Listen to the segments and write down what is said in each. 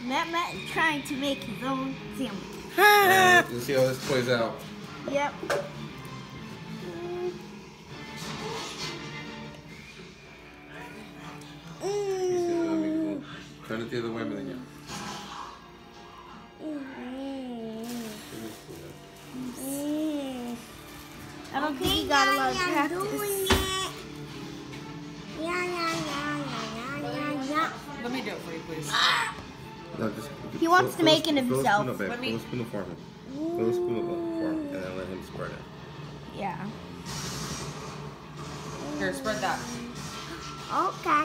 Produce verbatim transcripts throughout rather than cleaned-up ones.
Matt Matt is trying to make his own sandwich. Yeah, let's see how this plays out. Yep. Mm. Turn it the other way, Melina. I don't think you got a lot of practice. Yeah, yeah, yeah, yeah, yeah, yeah. Let me do it for you, please. No, just, He wants to make it fill himself. Fill a spoon up, babe. Fill a spoon up for him. Fill a spoon up for him, and then let him spread it. Yeah. Here, spread that. Okay.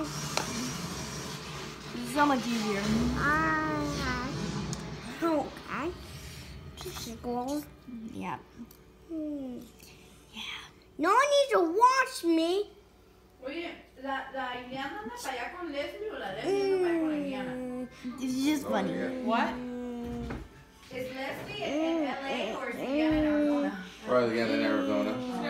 It's so much easier. Uh, okay. Just go. Yeah. Hmm. Yeah. No one needs to watch me. Oye, la, la Iliana anda para allá con Leslie o la Leslie anda para allá con la Iliana? It's just funny. What? Is Leslie in L A or is Iliana in Arizona? Probably again in Arizona.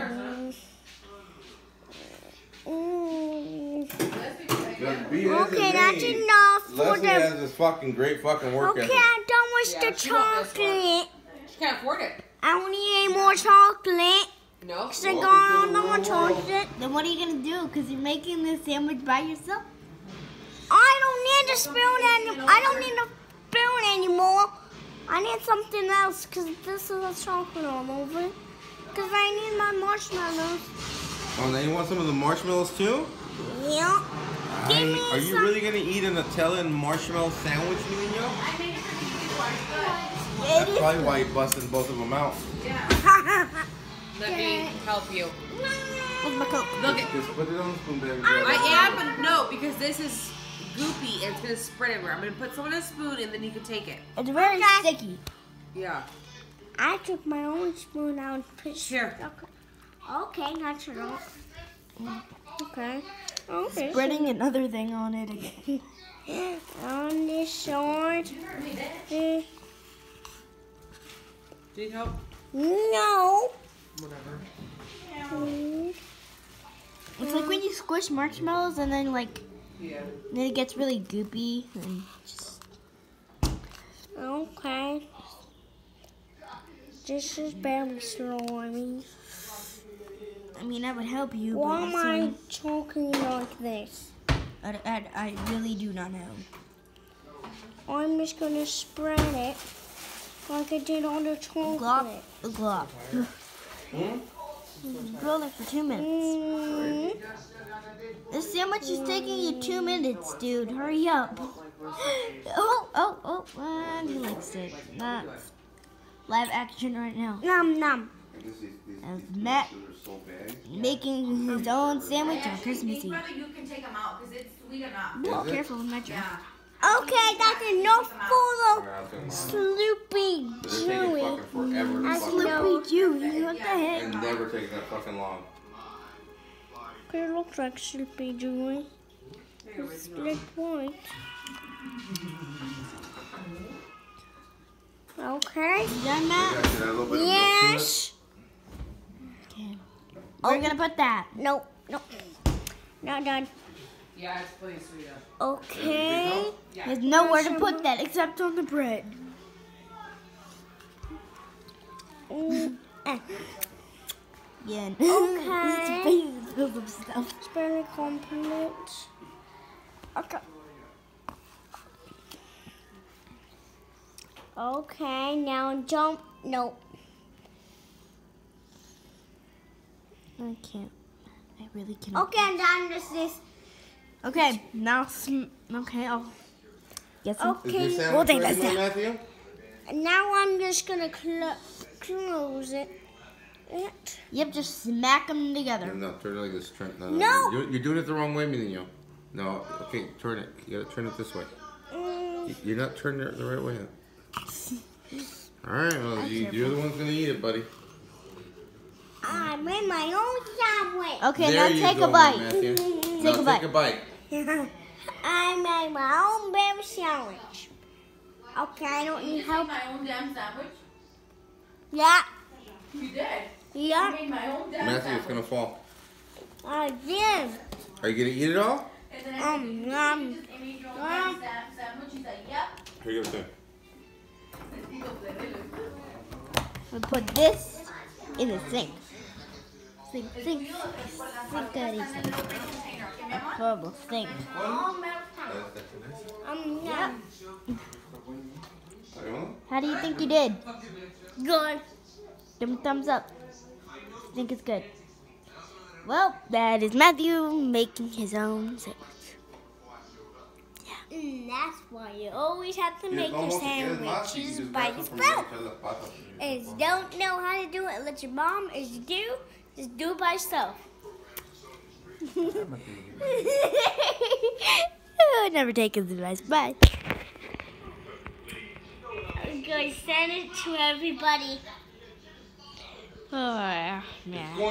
Okay, that's enough for Leslie the. has this fucking great fucking work Okay, ethic. I'm done with Yeah, the she want this one. chocolate. She can't afford it. I don't need any more chocolate. No? Cause I got no more chocolate. Then what are you gonna do? Because you're making this sandwich by yourself? I don't need a spoon anymore. I don't need a spoon anymore. I need something else because this is a chocolate all over. Because I need my marshmallows. Oh, now you want some of the marshmallows too? Yeah. Give I, me are you some. really gonna eat a Nutella and marshmallow sandwich, Melina? I made it for you before I That's probably why you busted both of them out. could. Yeah. Let me help you. What's my coat? Look at. Just put it on the spoon, baby. I am, but no, because this is goopy and it's gonna spread everywhere. I'm gonna put some in a spoon and then you can take it. It's very Okay. sticky. Yeah. I took my own spoon out and put Here. Okay, that's enough. Okay. Okay. Spreading another thing on it again. On this sword. Eh, Do you need help? No. Whatever. Mm, It's like when you squish marshmallows and then like Yeah. then it gets really goopy and just Okay. This is very slimy. I mean that would help you. Why but am also- I talking like this? I, I, I really do not know. I'm just gonna spread it like I did on the Glop, chocolate. glop. Grill it for two minutes. Mm, This sandwich is taking you two minutes, dude. Hurry up. Oh, oh, oh, and he likes it. That's live action right now. nom nom. As Matt making his own sandwich on Christmas These Eve. brother, you can take them out because it's sweet enough. Be Is it? careful with Metro. Yeah. Okay, that's enough for the They're Sloopy taking Chewy. fucking forever to I fucking know. Sleepy Jew, what the heck? and never taking that fucking long. It looks like Sloopy Chewy. It's split white. Okay. You done, Matt? Guys, should I add a little bit of milk to it? Yes. Okay. We're gonna put that. No, no. Not done. Yeah, it's pretty sweet. Okay. There's nowhere to put that except on the bread. Mm, eh. Again. Okay. His face is filled with stuff. It's very complete. Okay. Okay, now jump. No. I can't. I really cannot. Okay, I'm done with this. Okay, now sm- okay, I'll get some. Is your Okay. sandwich We'll take ready, this now, Matthew? Now I'm just gonna cl close it. It. Yep, just smack them together. No, no, turn it like this. Turn, no, No. You're, you're doing it the wrong way, Melina. No, okay, turn it. You gotta turn it this way. Mm, You- You're not turning it the right way. Alright, well, you, you're the one's gonna eat it, buddy. I made my own sandwich. Okay, There now you take go, a bite. Matthew. Take Now a bite. Take a bite. I made my own baby sandwich. Okay, I don't need You help. made my own damn sandwich? Yeah. You did? I Yeah. made my own damn Matthew, it's sandwich. gonna fall. I did. Are you gonna eat it all? And then I Um, said, you um, just made your own um. damn sa- sandwich? He's like, yep. Here you go, there. We'll put this in the sink. Sink, sink, sinkity sink. A horrible sink. Um, yeah. How do you think you did? Good. Give me a thumbs up. I think it's good. Well, that is Matthew making his own sandwich. And that's why you always have to make your sandwiches by yourself. And if you don't know how to do it, let your mom, if you do, just do it by yourself. Oh, never take his advice. Bye. I'm going to send it to everybody. Oh, yeah.